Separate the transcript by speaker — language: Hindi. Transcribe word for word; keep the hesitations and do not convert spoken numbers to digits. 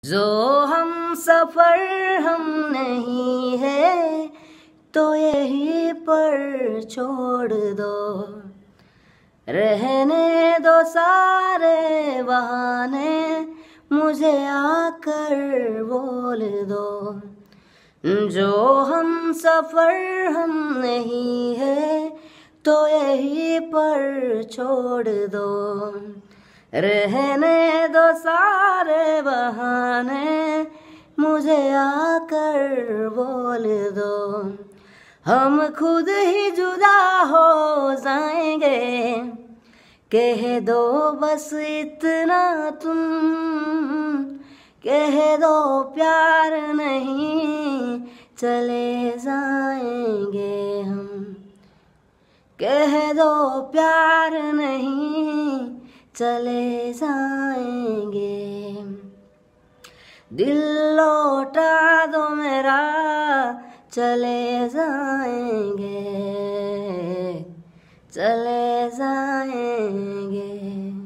Speaker 1: जो हम सफर हम नहीं है तो यहीं पर छोड़ दो, रहने दो सारे बहाने, मुझे आकर बोल दो। जो हम सफर हम नहीं है तो यहीं पर छोड़ दो, रहने दो सारे बहाने, मुझे आकर बोल दो। हम खुद ही जुदा हो जाएंगे, कह दो बस इतना तुम, कह दो प्यार नहीं चले जाएंगे हम, कह दो प्यार नहीं चले जाएंगे। दिल लौटा दो मेरा चले जाएंगे, चले जाएंगे।